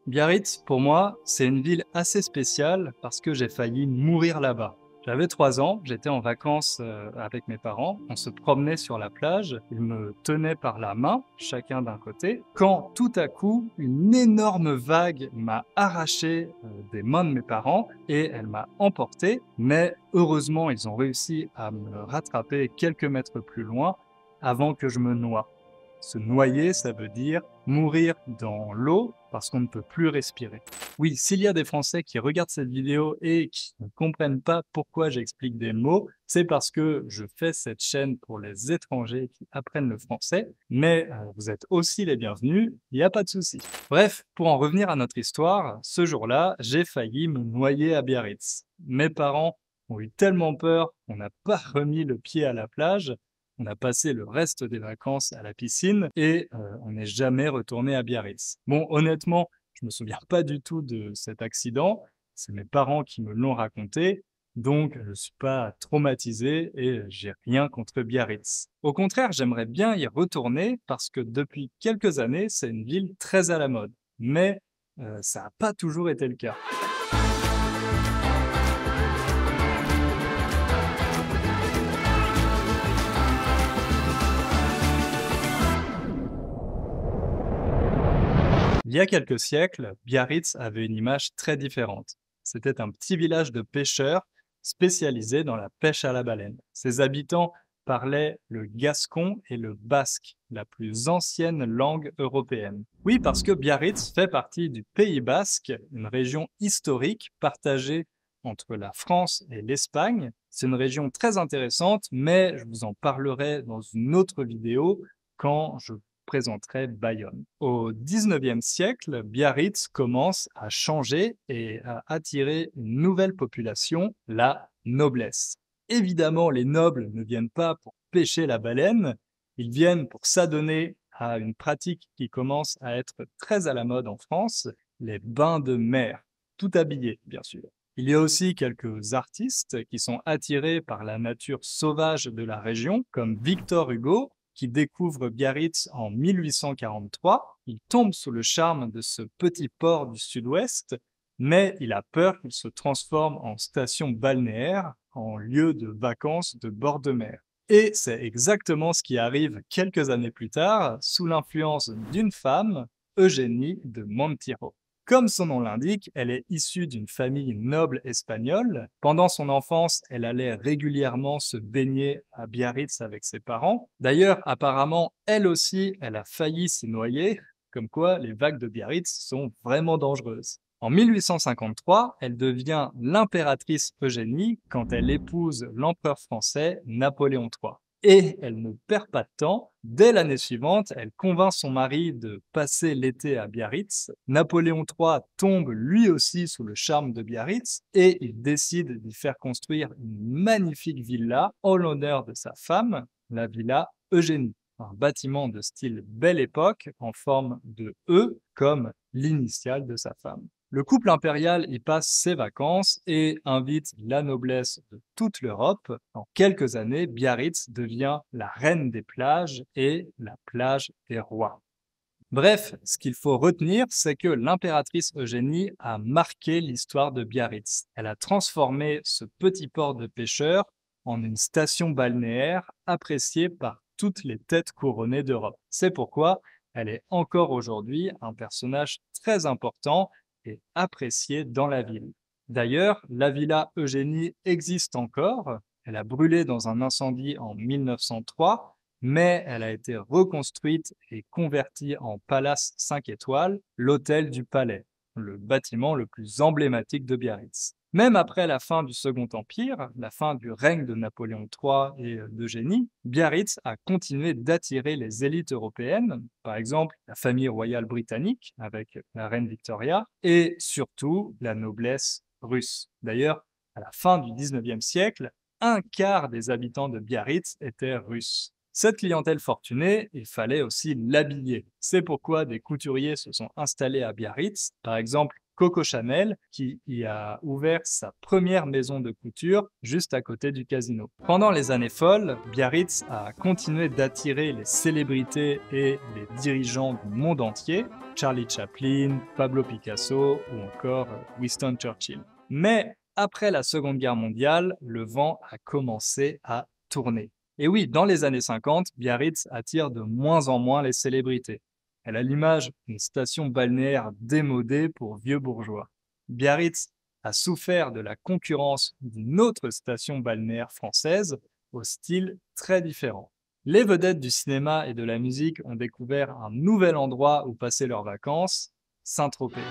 Biarritz, pour moi, c'est une ville assez spéciale parce que j'ai failli mourir là-bas. J'avais 3 ans, j'étais en vacances avec mes parents, on se promenait sur la plage, ils me tenaient par la main, chacun d'un côté, quand tout à coup, une énorme vague m'a arraché des mains de mes parents et elle m'a emporté, mais heureusement, ils ont réussi à me rattraper quelques mètres plus loin avant que je me noie. Se noyer, ça veut dire mourir dans l'eau parce qu'on ne peut plus respirer. Oui, s'il y a des Français qui regardent cette vidéo et qui ne comprennent pas pourquoi j'explique des mots, c'est parce que je fais cette chaîne pour les étrangers qui apprennent le français, mais vous êtes aussi les bienvenus, il n'y a pas de souci. Bref, pour en revenir à notre histoire, ce jour-là, j'ai failli me noyer à Biarritz. Mes parents ont eu tellement peur qu'on n'a pas remis le pied à la plage. On a passé le reste des vacances à la piscine et on n'est jamais retourné à Biarritz. Bon, honnêtement, je me souviens pas du tout de cet accident. C'est mes parents qui me l'ont raconté, donc je suis pas traumatisé et j'ai rien contre Biarritz. Au contraire, j'aimerais bien y retourner parce que depuis quelques années, c'est une ville très à la mode. Mais ça n'a pas toujours été le cas. Il y a quelques siècles, Biarritz avait une image très différente. C'était un petit village de pêcheurs spécialisé dans la pêche à la baleine. Ses habitants parlaient le gascon et le basque, la plus ancienne langue européenne. Oui, parce que Biarritz fait partie du Pays basque, une région historique partagée entre la France et l'Espagne. C'est une région très intéressante, mais je vous en parlerai dans une autre vidéo quand je présenterai Bayonne. Au 19e siècle, Biarritz commence à changer et à attirer une nouvelle population, la noblesse. Évidemment, les nobles ne viennent pas pour pêcher la baleine, ils viennent pour s'adonner à une pratique qui commence à être très à la mode en France, les bains de mer, tout habillés, bien sûr. Il y a aussi quelques artistes qui sont attirés par la nature sauvage de la région, comme Victor Hugo, qui découvre Biarritz en 1843. Il tombe sous le charme de ce petit port du sud-ouest, mais il a peur qu'il se transforme en station balnéaire, en lieu de vacances de bord de mer. Et c'est exactement ce qui arrive quelques années plus tard, sous l'influence d'une femme, Eugénie de Montijo. Comme son nom l'indique, elle est issue d'une famille noble espagnole. Pendant son enfance, elle allait régulièrement se baigner à Biarritz avec ses parents. D'ailleurs, apparemment, elle aussi, elle a failli s'y noyer, comme quoi les vagues de Biarritz sont vraiment dangereuses. En 1853, elle devient l'impératrice Eugénie quand elle épouse l'empereur français Napoléon III. Et elle ne perd pas de temps. Dès l'année suivante, elle convainc son mari de passer l'été à Biarritz. Napoléon III tombe lui aussi sous le charme de Biarritz et il décide d'y faire construire une magnifique villa en l'honneur de sa femme, la villa Eugénie. Un bâtiment de style Belle Époque en forme de E comme l'initiale de sa femme. Le couple impérial y passe ses vacances et invite la noblesse de toute l'Europe. En quelques années, Biarritz devient la reine des plages et la plage des rois. Bref, ce qu'il faut retenir, c'est que l'impératrice Eugénie a marqué l'histoire de Biarritz. Elle a transformé ce petit port de pêcheurs en une station balnéaire appréciée par toutes les têtes couronnées d'Europe. C'est pourquoi elle est encore aujourd'hui un personnage très important et apprécié dans la ville. D'ailleurs, la villa Eugénie existe encore. Elle a brûlé dans un incendie en 1903, mais elle a été reconstruite et convertie en palace 5 étoiles, l'hôtel du Palais, le bâtiment le plus emblématique de Biarritz. Même après la fin du Second Empire, la fin du règne de Napoléon III et d'Eugénie, Biarritz a continué d'attirer les élites européennes, par exemple la famille royale britannique avec la reine Victoria, et surtout la noblesse russe. D'ailleurs, à la fin du 19e siècle, un quart des habitants de Biarritz étaient russes. Cette clientèle fortunée, il fallait aussi l'habiller. C'est pourquoi des couturiers se sont installés à Biarritz. Par exemple, Coco Chanel, qui y a ouvert sa première maison de couture juste à côté du casino. Pendant les années folles, Biarritz a continué d'attirer les célébrités et les dirigeants du monde entier, Charlie Chaplin, Pablo Picasso ou encore Winston Churchill. Mais après la Seconde Guerre mondiale, le vent a commencé à tourner. Et oui, dans les années 50, Biarritz attire de moins en moins les célébrités. Elle a l'image d'une station balnéaire démodée pour vieux bourgeois. Biarritz a souffert de la concurrence d'une autre station balnéaire française au style très différent. Les vedettes du cinéma et de la musique ont découvert un nouvel endroit où passer leurs vacances, Saint-Tropez.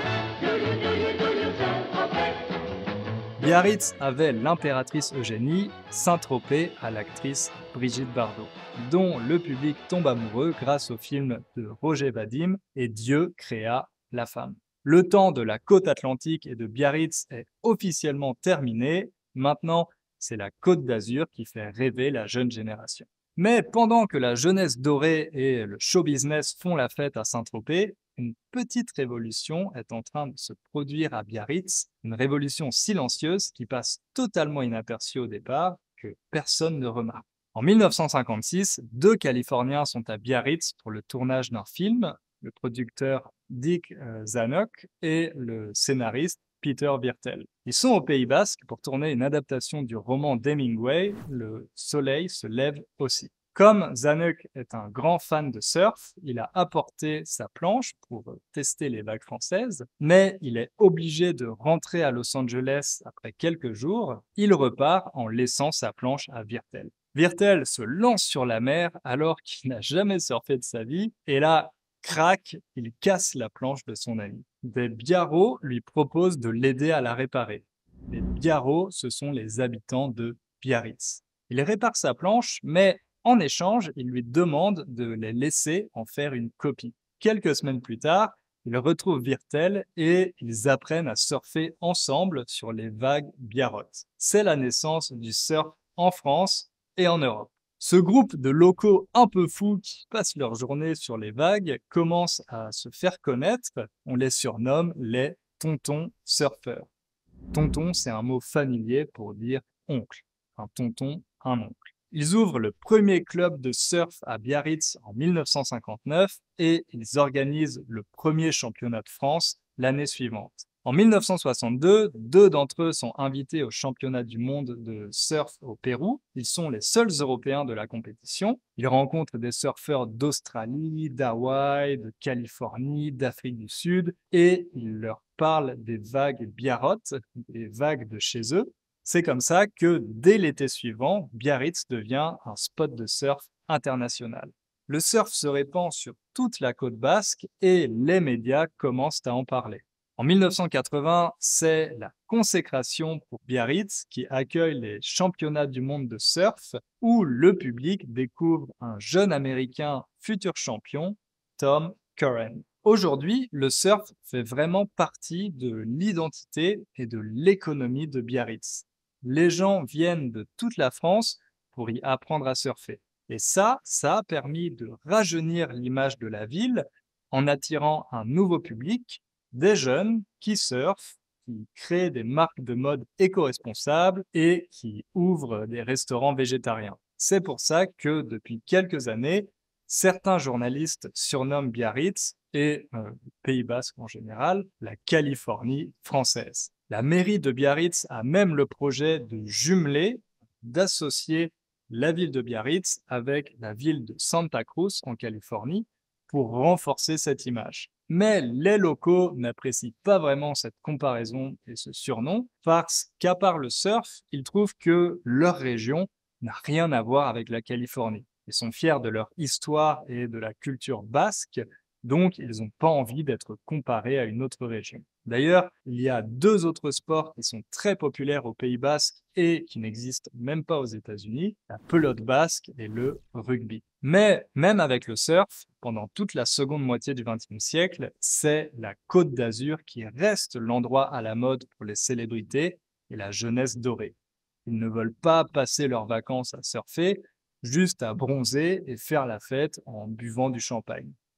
Biarritz avait l'impératrice Eugénie, Saint-Tropez à l'actrice Brigitte Bardot, dont le public tombe amoureux grâce au film de Roger Vadim et Dieu créa la femme. Le temps de la côte atlantique et de Biarritz est officiellement terminé. Maintenant, c'est la Côte d'Azur qui fait rêver la jeune génération. Mais pendant que la jeunesse dorée et le show business font la fête à Saint-Tropez, une petite révolution est en train de se produire à Biarritz, une révolution silencieuse qui passe totalement inaperçue au départ, que personne ne remarque. En 1956, deux Californiens sont à Biarritz pour le tournage d'un film, le producteur Dick Zanuck et le scénariste Peter Wirtel. Ils sont au Pays Basque pour tourner une adaptation du roman d'Hemingway, Le soleil se lève aussi. Comme Zanuck est un grand fan de surf, il a apporté sa planche pour tester les vagues françaises, mais il est obligé de rentrer à Los Angeles après quelques jours. Il repart en laissant sa planche à Wirtel. Wirtel se lance sur la mer alors qu'il n'a jamais surfé de sa vie, et là, crac, il casse la planche de son ami. Des biarros lui proposent de l'aider à la réparer. Les biarros, ce sont les habitants de Biarritz. Il répare sa planche, mais en échange, il lui demande de les laisser en faire une copie. Quelques semaines plus tard, il retrouve Wirtel et ils apprennent à surfer ensemble sur les vagues biarrotes. C'est la naissance du surf en France et en Europe. Ce groupe de locaux un peu fous qui passent leur journée sur les vagues commence à se faire connaître. On les surnomme les tontons surfeurs. Tonton, c'est un mot familier pour dire oncle. Un tonton, un oncle. Ils ouvrent le premier club de surf à Biarritz en 1959 et ils organisent le premier championnat de France l'année suivante. En 1962, deux d'entre eux sont invités au championnat du monde de surf au Pérou. Ils sont les seuls Européens de la compétition. Ils rencontrent des surfeurs d'Australie, d'Hawaï, de Californie, d'Afrique du Sud et ils leur parlent des vagues biarrotes, des vagues de chez eux. C'est comme ça que dès l'été suivant, Biarritz devient un spot de surf international. Le surf se répand sur toute la côte basque et les médias commencent à en parler. En 1980, c'est la consécration pour Biarritz qui accueille les championnats du monde de surf où le public découvre un jeune Américain futur champion, Tom Curren. Aujourd'hui, le surf fait vraiment partie de l'identité et de l'économie de Biarritz. Les gens viennent de toute la France pour y apprendre à surfer. Et ça a permis de rajeunir l'image de la ville en attirant un nouveau public, des jeunes qui surfent, qui créent des marques de mode éco-responsables et qui ouvrent des restaurants végétariens. C'est pour ça que depuis quelques années, certains journalistes surnomment Biarritz et le Pays Basque en général la Californie française. La mairie de Biarritz a même le projet de jumeler, d'associer la ville de Biarritz avec la ville de Santa Cruz en Californie pour renforcer cette image. Mais les locaux n'apprécient pas vraiment cette comparaison et ce surnom parce qu'à part le surf, ils trouvent que leur région n'a rien à voir avec la Californie. Ils sont fiers de leur histoire et de la culture basque, donc ils n'ont pas envie d'être comparés à une autre région. D'ailleurs, il y a deux autres sports qui sont très populaires au Pays Basque et qui n'existent même pas aux États-Unis, la pelote basque et le rugby. Mais même avec le surf, pendant toute la seconde moitié du XXe siècle, c'est la Côte d'Azur qui reste l'endroit à la mode pour les célébrités et la jeunesse dorée. Ils ne veulent pas passer leurs vacances à surfer, juste à bronzer et faire la fête en buvant du champagne.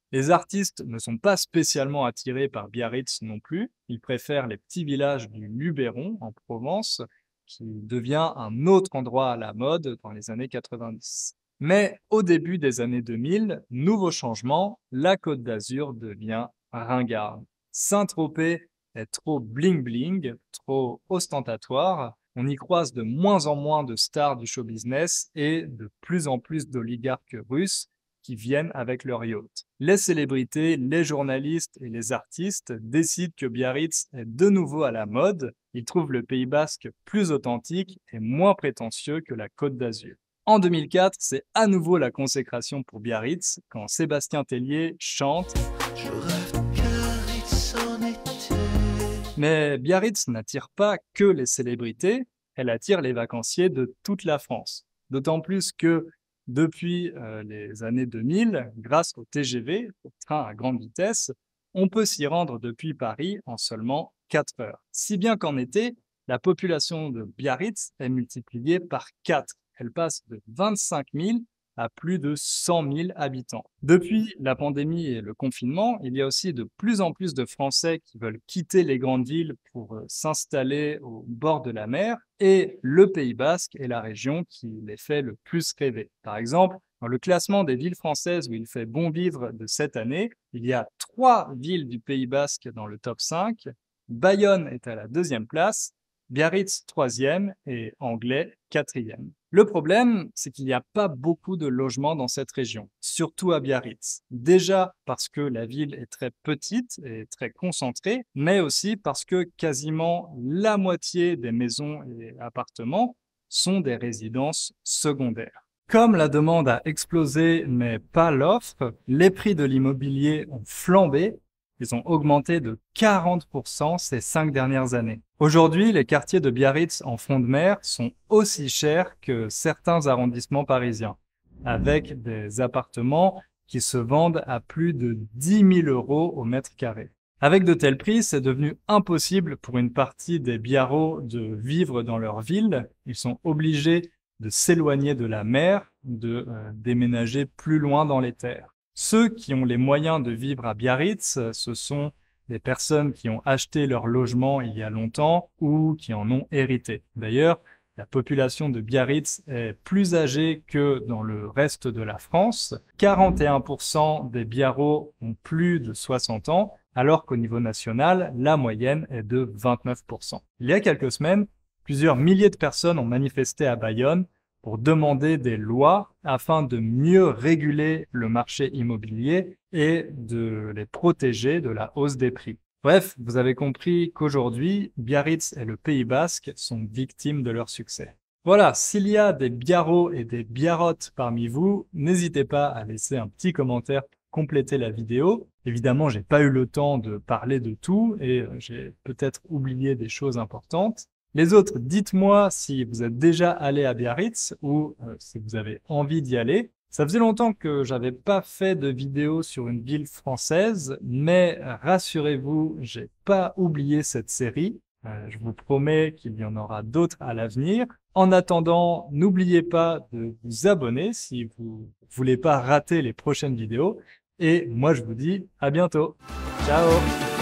Les artistes ne sont pas spécialement attirés par Biarritz non plus. Ils préfèrent les petits villages du Luberon, en Provence, qui devient un autre endroit à la mode dans les années 90. Mais au début des années 2000, nouveau changement, la Côte d'Azur devient ringarde. Saint-Tropez est trop bling-bling, trop ostentatoire. On y croise de moins en moins de stars du show business et de plus en plus d'oligarques russes qui viennent avec leur yacht. Les célébrités, les journalistes et les artistes décident que Biarritz est de nouveau à la mode. Ils trouvent le Pays basque plus authentique et moins prétentieux que la Côte d'Azur. En 2004, c'est à nouveau la consécration pour Biarritz quand Sébastien Tellier chante Je rêve de Biarritz en été. Mais Biarritz n'attire pas que les célébrités, elle attire les vacanciers de toute la France. D'autant plus que depuis les années 2000, grâce au TGV, au train à grande vitesse, on peut s'y rendre depuis Paris en seulement 4 heures. Si bien qu'en été, la population de Biarritz est multipliée par 4. Elle passe de 25 000 à plus de 100 000 habitants. Depuis la pandémie et le confinement, il y a aussi de plus en plus de Français qui veulent quitter les grandes villes pour s'installer au bord de la mer, et le Pays basque est la région qui les fait le plus rêver. Par exemple, dans le classement des villes françaises où il fait bon vivre de cette année, il y a 3 villes du Pays basque dans le top 5. Bayonne est à la 2e place, Biarritz 3e et Anglet 4e. Le problème, c'est qu'il n'y a pas beaucoup de logements dans cette région, surtout à Biarritz. Déjà parce que la ville est très petite et très concentrée, mais aussi parce que quasiment la moitié des maisons et appartements sont des résidences secondaires. Comme la demande a explosé mais pas l'offre, les prix de l'immobilier ont flambé. Ils ont augmenté de 40% ces 5 dernières années. Aujourd'hui, les quartiers de Biarritz en front de mer sont aussi chers que certains arrondissements parisiens, avec des appartements qui se vendent à plus de 10 000 € au mètre carré. Avec de tels prix, c'est devenu impossible pour une partie des Biarros de vivre dans leur ville. Ils sont obligés de s'éloigner de la mer, de déménager plus loin dans les terres. Ceux qui ont les moyens de vivre à Biarritz, ce sont des personnes qui ont acheté leur logement il y a longtemps ou qui en ont hérité. D'ailleurs, la population de Biarritz est plus âgée que dans le reste de la France. 41% des Biarros ont plus de 60 ans, alors qu'au niveau national, la moyenne est de 29%. Il y a quelques semaines, plusieurs milliers de personnes ont manifesté à Bayonne pour demander des lois afin de mieux réguler le marché immobilier et de les protéger de la hausse des prix. Bref, vous avez compris qu'aujourd'hui, Biarritz et le Pays basque sont victimes de leur succès. Voilà, s'il y a des Biarros et des Biarrottes parmi vous, n'hésitez pas à laisser un petit commentaire pour compléter la vidéo. Évidemment, j'ai pas eu le temps de parler de tout et j'ai peut-être oublié des choses importantes. Les autres, dites-moi si vous êtes déjà allé à Biarritz ou si vous avez envie d'y aller. Ça faisait longtemps que j'avais pas fait de vidéo sur une ville française, mais rassurez-vous, j'ai pas oublié cette série. Je vous promets qu'il y en aura d'autres à l'avenir. En attendant, n'oubliez pas de vous abonner si vous voulez pas rater les prochaines vidéos. Et moi, je vous dis à bientôt. Ciao!